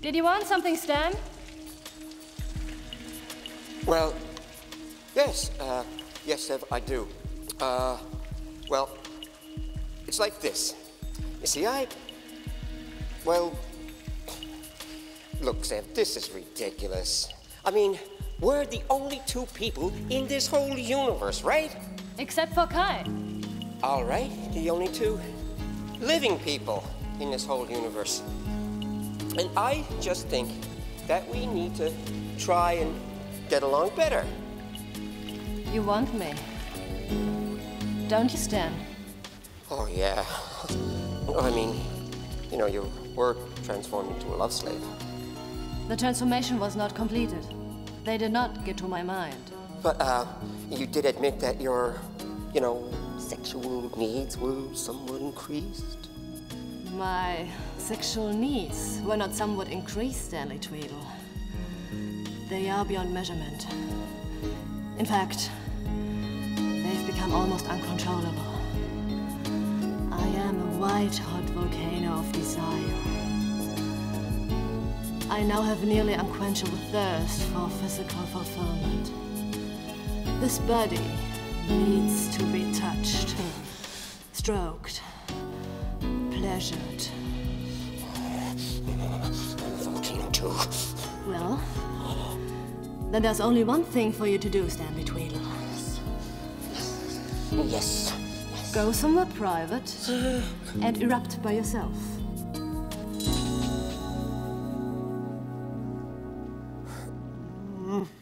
Did you want something, Stan? Well, yes, yes, Sev, I do. Well, it's like this. You see, well, look, Sev, this is ridiculous. I mean, we're the only two people in this whole universe, right? Except for Kai. All right, the only two living people in this whole universe. And I just think that we need to try and get along better. You want me, don't you, Stan? Oh, yeah. I mean, you know, you were transformed into a love slave. The transformation was not completed. They did not get to my mind. But, you did admit that your, you know, sexual needs were somewhat increased. My sexual needs were not somewhat increased, Stanley Tweedle. They are beyond measurement. In fact, they've become almost uncontrollable. I am a white-hot volcano of desire. I now have nearly unquenchable thirst for physical fulfillment. This body needs to be touched, stroked, pleasured. Volcano too. Well, then there's only one thing for you to do, Stanley Tweedle. Yes. Go somewhere private and erupt by yourself. Mm.